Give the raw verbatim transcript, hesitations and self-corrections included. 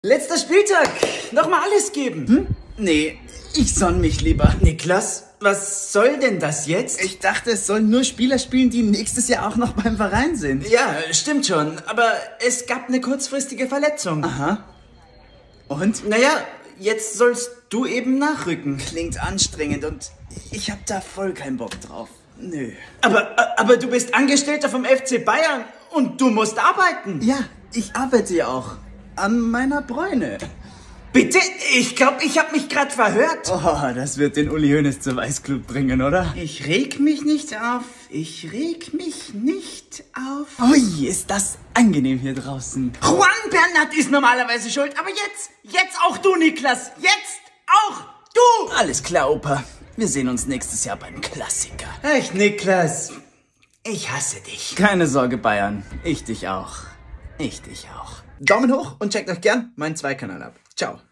Letzter Spieltag. Nochmal alles geben. Hm? Nee, ich sonn mich lieber. Niklas, was soll denn das jetzt? Ich dachte, es sollen nur Spieler spielen, die nächstes Jahr auch noch beim Verein sind. Ja, stimmt schon. Aber es gab eine kurzfristige Verletzung. Aha. Und? Naja, jetzt sollst du eben nachrücken. Klingt anstrengend und ich hab da voll keinen Bock drauf. Nö. Aber, aber du bist Angestellter vom F C Bayern und du musst arbeiten. Ja, ich arbeite ja auch. An meiner Bräune. Bitte? Ich glaube, ich habe mich gerade verhört. Oh, das wird den Uli Hoeneß zur Weißglut bringen, oder? Ich reg mich nicht auf. Ich reg mich nicht auf. Ui, ist das angenehm hier draußen. Juan Bernat ist normalerweise schuld, aber jetzt, jetzt auch du, Niklas. Jetzt auch du. Alles klar, Opa. Wir sehen uns nächstes Jahr beim Klassiker. Echt, Niklas? Ich hasse dich. Keine Sorge, Bayern. Ich dich auch. Ich dich auch. Daumen hoch und checkt euch gern meinen Zweikanal ab. Ciao.